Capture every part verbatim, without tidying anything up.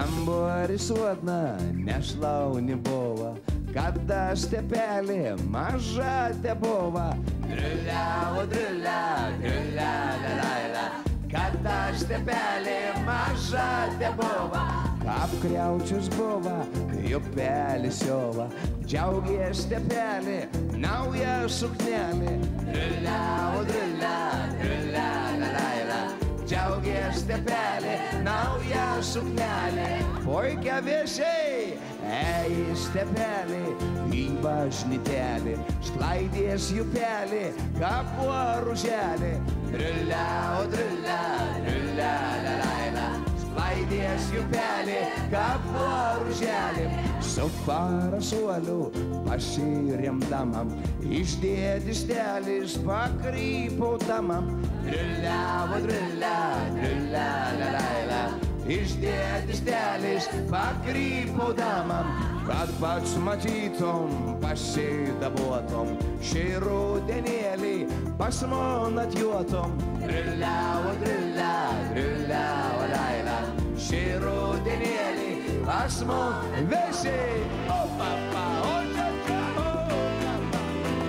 Kambarį suodna, nešlauni buvo, kada stepelė maža te buvo. Driuliavo, driulia, driulia, la, la, la, kada stepelė maža te buvo. Apkriaučius buvo, jupelis jova, džiaugės stepelė, nauja suknelė. Driuliavo, driulia, driulia, la, la, la, džiaugės stepelė, nauja suknelė. Poikia vėžiai, ei stepelė, į bažnytelį, sklaidės jupelį, kapuo ruželį. Driuliavo, driulia, driulia, la, la, la, sklaidės jupelį, kapuo ruželį. Su parasuoliu pasiremdamam, išdėtis telis pakrypau tamam. Driuliavo, driulia, driulia, la, la, la, išdėtis telis pakrypau damam. Kad pats matytum, pasidabuotum, šį rudenėlį pas mon atjuotum. Driuliavo, driulia, driuliavo, la, la, šį rudenėlį pas mon vėsiai. O papa, o čia čia, o papa.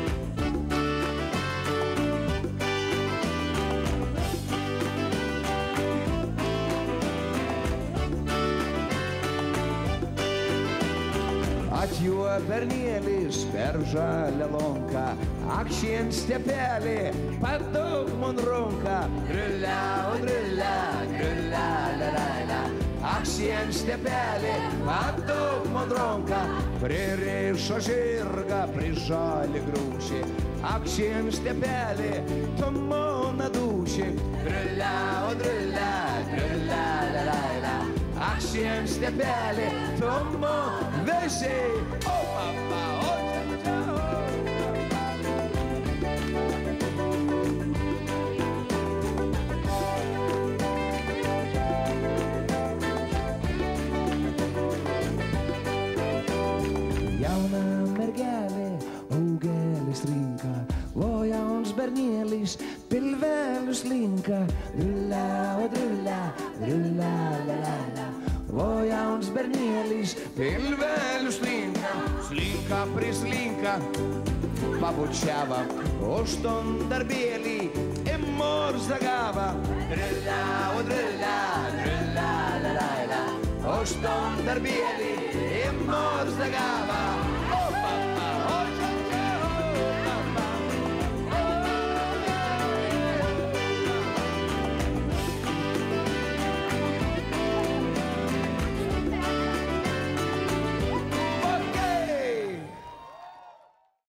Atjuo bernėlis per žalią lonką, akšien stepelį, padaug mon runka. Driuliavo, driulia, driulia, la, la, la, akšien stepelį, padaug mon runka. Pririšo žirgą prie žalį grūšį, akšien stepelį, tu mona dūšį. Driuliavo, driulia, driulia, la, la, la, akšien stepelį, tu mon vėžiai. O papa, o čia čia, jauna mergelė, augelis rinka, o jauns bernėlis, pilvelis linka. Driuliavo, driulia, driulia, la, la, la, o jauns bernėlis, pilvelis linka. Slinka prislinka, pabučiava, už darbėlį imorza gava. Driuliavo, driulia, driulia, la, la, la, už darbėlį imorza gava.